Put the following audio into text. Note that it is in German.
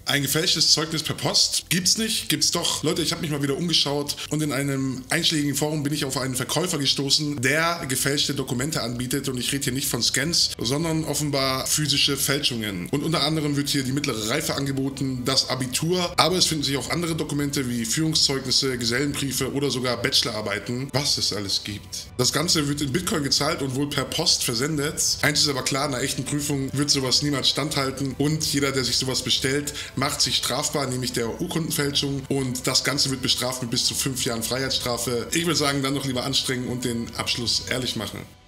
Ein gefälschtes Zeugnis per Post gibt's nicht, gibt's doch. Leute, ich habe mich mal wieder umgeschaut und in einem einschlägigen Forum bin ich auf einen Verkäufer gestoßen, der gefälschte Dokumente anbietet, und ich rede hier nicht von Scans, sondern offenbar physische Fälschungen. Und unter anderem wird hier die mittlere Reife angeboten, das Abitur, aber es finden sich auch andere Dokumente wie Führungszeugnisse, Gesellenbriefe oder sogar Bachelorarbeiten, was es alles gibt. Das Ganze wird in Bitcoin gezahlt und wohl per Post versendet. Eins ist aber klar, einer echten Prüfung wird sowas niemals standhalten, und jeder, der sich sowas bestellt, macht sich strafbar, nämlich der Urkundenfälschung, und das Ganze wird bestraft mit bis zu 5 Jahren Freiheitsstrafe. Ich würde sagen, dann noch lieber anstrengen und den Abschluss ehrlich machen.